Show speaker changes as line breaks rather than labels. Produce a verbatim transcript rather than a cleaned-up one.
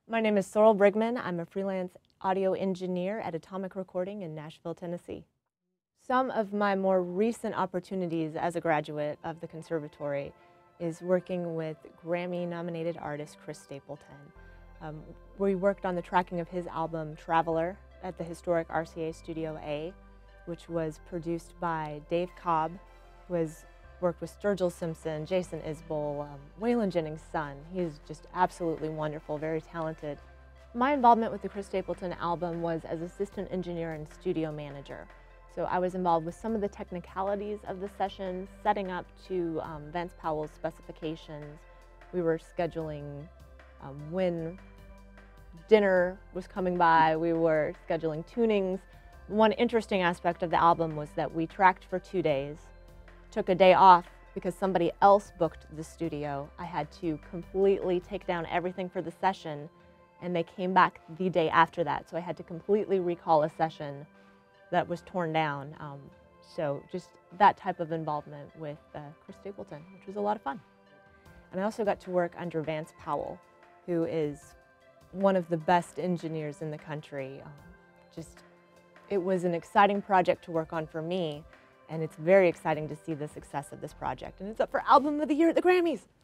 My name is Sorrel Brigman. I'm a freelance audio engineer at Atomic Recording in Nashville, Tennessee. Some of my more recent opportunities as a graduate of the Conservatory is working with Grammy-nominated artist Chris Stapleton. Um, we worked on the tracking of his album Traveler at the historic R C A Studio A, which was produced by Dave Cobb, who has worked with Sturgill Simpson, Jason Isbell, um, Waylon Jennings' son. He is just absolutely wonderful, very talented. My involvement with the Chris Stapleton album was as assistant engineer and studio manager. So I was involved with some of the technicalities of the session, setting up to um, Vance Powell's specifications. We were scheduling um, when dinner was coming by, we were scheduling tunings. One interesting aspect of the album was that we tracked for two days, took a day off because somebody else booked the studio. I had to completely take down everything for the session, and they came back the day after that. So I had to completely recall a session that was torn down. Um, so just that type of involvement with uh, Chris Stapleton, which was a lot of fun. And I also got to work under Vance Powell, who is one of the best engineers in the country. Um, just, it was an exciting project to work on for me. And it's very exciting to see the success of this project. And it's up for Album of the Year at the Grammys.